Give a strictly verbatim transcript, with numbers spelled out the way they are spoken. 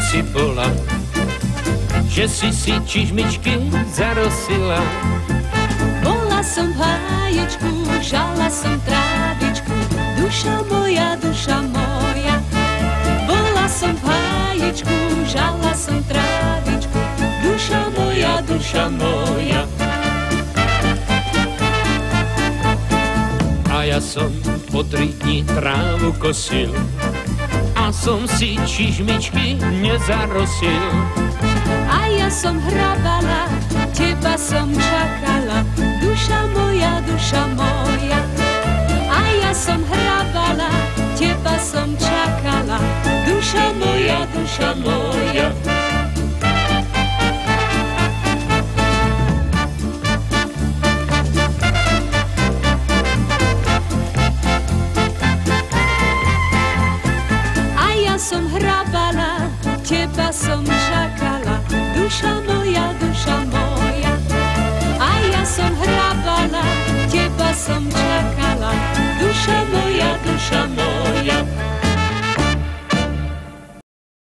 si bola, že si si čižmičky zarosila. Bola som v háječku, žala som trávičku, duša moja, duša moja. Bola som v háječku, žala som trávičku, duša moja, duša moja. A ja som po tri dni trávu kosil a som si čižmičky nezarosil. A ja som hrabala, teba som čakala, duša moja, duša moja. A ja som hrabala, teba som čakala, duša moja, duša moja. Som hrabala, teba som čakala, duša moja, duša